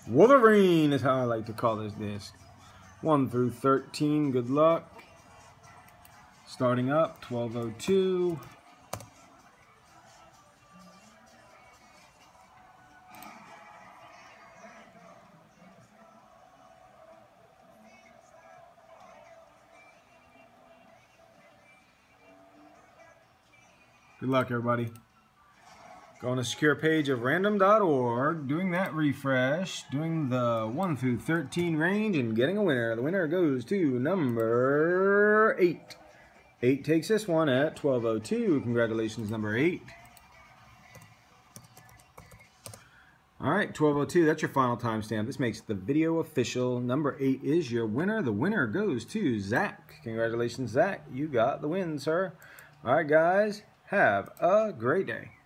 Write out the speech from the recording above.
Wolverine is how I like to call this disc. 1 through 13, good luck. Starting up, 1202. Good luck, everybody. Go on the secure page of random.org, doing that refresh, doing the 1 through 13 range, and getting a winner. The winner goes to number 8. 8 takes this one at 1202. Congratulations, number 8. All right, 1202, that's your final timestamp. This makes the video official. Number 8 is your winner. The winner goes to Zach. Congratulations, Zach. You got the win, sir. All right, guys, have a great day.